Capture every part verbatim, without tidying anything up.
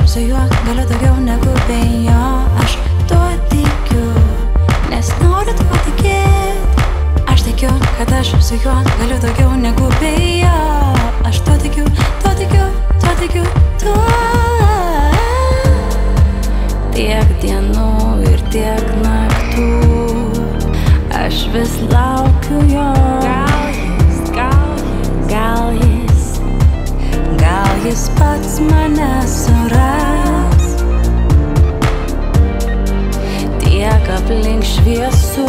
su juo galiu daugiau negu be jo. Aš tuo tikiu, nes noriu tuo tikėt. Aš tikiu, kad aš su juo galiu daugiau negu be jo. Aš tuo tikiu, tuo tikiu, tuo tikiu, tuo. Tiek dienų ir tiek naktų aš vis laukiu jo. Gal jis, gal jis, gal jis, gal jis pats mane suras. Tiek aplink šviesų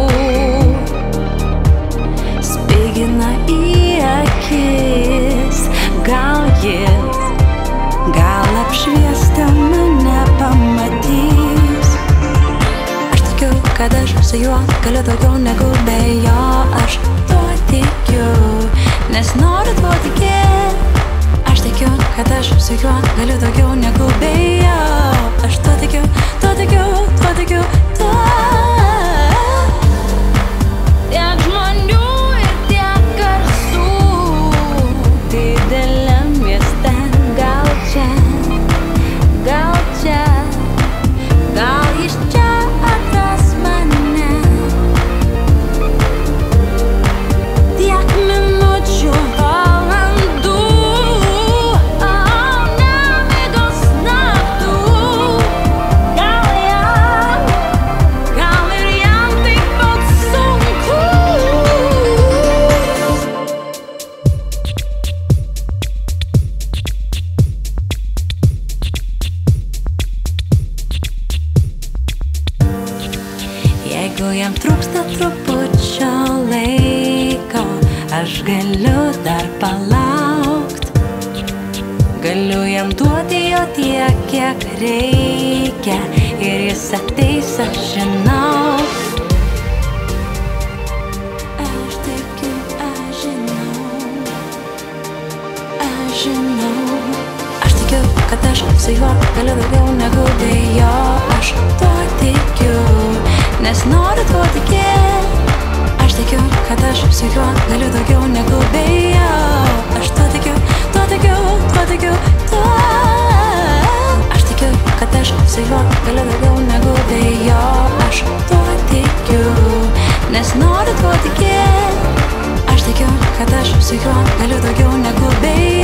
spigina į akis. Gal jis, gal apšviestą mane pamatys. Aš tikiu, kad aš su juo galiu daugiau negu be jo. Aš tuo tikiu, nes noriu tuo tikėt. Aš tikiu, kad aš su juo galiu daugiau negu be jo. Aš tuo tikiu, tuo tikiu, tuo tikiu, tuo. Tiek žmonių ir tiek garsų dideliam mieste. Gal čia, gal čia, gal jis čia atras mane. Tiek minučių, valandų, o nemigos naktų. Gal jam, gal ir jam taip pat sunku. Jeigu jam trūksta trupučio laiko, aš galiu dar palaukt. Galiu jam duoti jo tiek, kiek reikia, ir jis ateis, aš žinau. Aš tikiu, aš žinau, aš žinau. Aš tikiu, kad aš su juo galiu daugiau negu be jo. Aš tuo tikiu, nes noriu tuo tikėt. Aš tikiu, kad aš su juo galiu daugiau negu be jo. Aš tuo tikiu, tuo tikiu, tuo tikiu, tuo. Aš tikiu, kad aš su juo galiu daugiau negu be jo. Aš tuo tikiu, nes noriu tuo tikėt. Aš tikiu, kad aš su juo galiu daugiau negu be jo.